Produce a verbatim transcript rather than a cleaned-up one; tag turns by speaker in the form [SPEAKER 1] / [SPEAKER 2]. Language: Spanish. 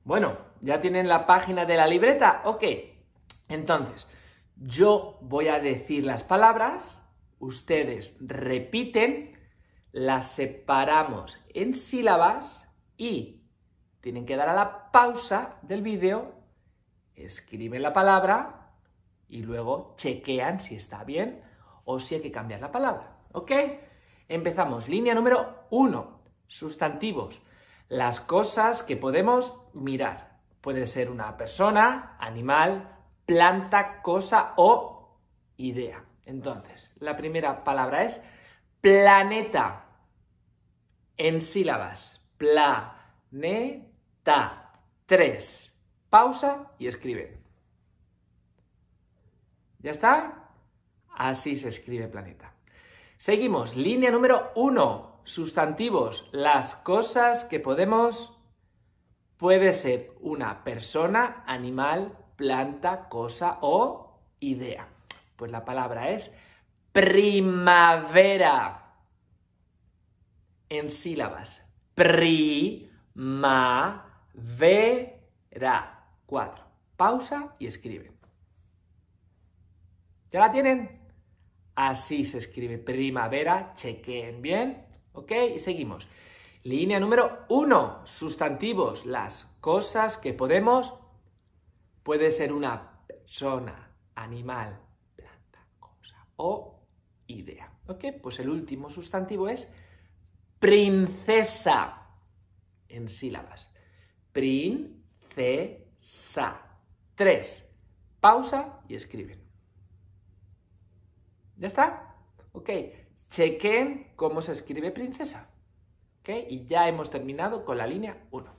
[SPEAKER 1] Bueno, ¿ya tienen la página de la libreta? Ok. Entonces, yo voy a decir las palabras, ustedes repiten, las separamos en sílabas y tienen que dar a la pausa del vídeo, escriben la palabra y luego chequean si está bien o si hay que cambiar la palabra. ¿Ok? Empezamos. Línea número uno. Sustantivos. Las cosas que podemos mirar. Puede ser una persona, animal, planta, cosa o idea. Entonces, la primera palabra es planeta. En sílabas. Planeta. Tres. Pausa y escribe. ¿Ya está? Así se escribe planeta. Seguimos. Línea número uno. Sustantivos. Las cosas que podemos... Puede ser una persona, animal, planta, cosa o idea. Pues la palabra es primavera. En sílabas. Primavera. Cuatro. Pausa y escriben. ¿Ya la tienen? Así se escribe primavera. Chequeen bien. ¿Ok? Y seguimos. Línea número uno. Sustantivos. Las cosas que podemos... Puede ser una persona, animal, planta, cosa o idea. ¿Ok? Pues el último sustantivo es princesa. En sílabas. Princesa. Tres. Pausa y escriben. ¿Ya está? Ok. Chequen cómo se escribe princesa. ¿Ok? Y ya hemos terminado con la línea uno.